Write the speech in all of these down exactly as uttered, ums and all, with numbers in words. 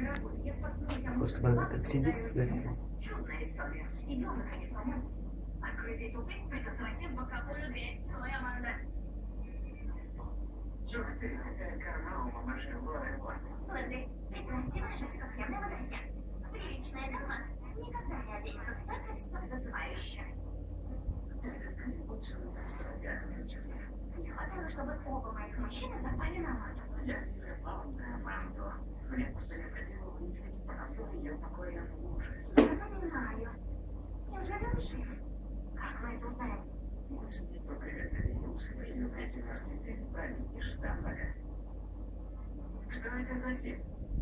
Просто она как сидит, сказать. Чудная история. Идем, наконец, помолимся. Открой туфли, придется войти в боковую дверь. Стой, Аманда. Ух ты, какая карма у мамаши Лоры. Лэнди, прекратите выражаться как явный водоростя. Приличная дама никогда не оденется в церковь столь вызывающе. Не будь собой так строга, Катюня. Не хватало, чтобы оба моих мужчины запали на Аманду. Я не запал на Аманду. Мне просто необходимо выяснить правду о ее покойном муже. Я понимаю. Неужели он жив? Как мы это узнаем? Мы с ней поговорили, по ее преданности ты проникнешь в Стамбуле. Что это за тип?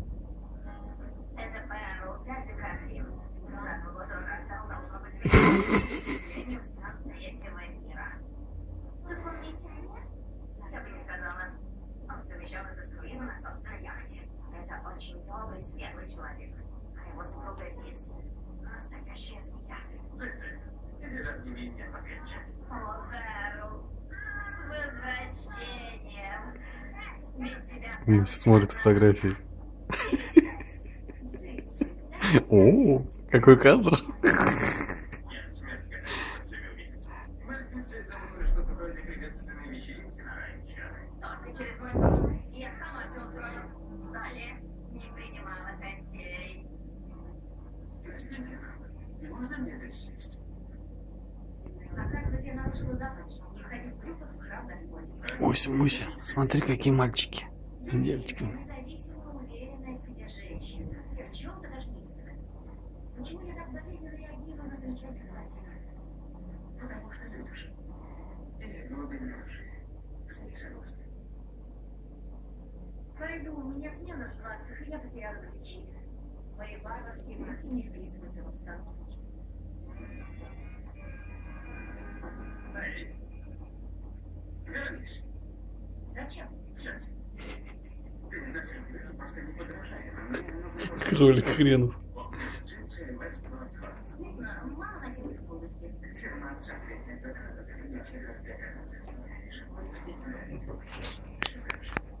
Это Павел, дядя Карпин. За два года он раздал, должно быть, населению стран третьего мира. Так он миссионер? Я бы не сказала. Он совмещал это с круизом на собственной яхте. Это очень добрый, светлый человек. А его супруга Пис — настоящая змея. Ты, ты, иди же обними меня покрепче. О, Вэрл, с возвращением. Без тебя... М, Смотрит фотографии. О, какой кадр. Я смерть готовится всеми увидеться. Мы с Пиццей задумали что-то вроде приветственной вечеринки на ранчо. Только через мой труд. Я сама все устрою. Сто лет не принимала гостей. Простите, можно мне здесь сесть? Оказывается, я нарушила заповедь. Не входить в брюках в храм Господень. Муся, Муся, смотри, какие мальчики. С девочками. Независимая, уверенная в себе женщина. И в чем-то даже неистовая. Почему я так болезненно реагирую на замечательных мальчиков? Потому что любишь. И в глубине души с ней согласна. Пойду, у меня смена в глазках, и я потеряла ключи. Мои варварские маки не вписываются в обстановку. Эй, вернись. Зачем? Сядь. Ты на самом деле просто не подражаема. Мне нужно просто... Кролик хренов. Джинсы и Вестфорд. Стыдно, мама носила их в молодости. Фирма отца требует заказа, ты меня через ответ. Возмутительно. Что скажешь?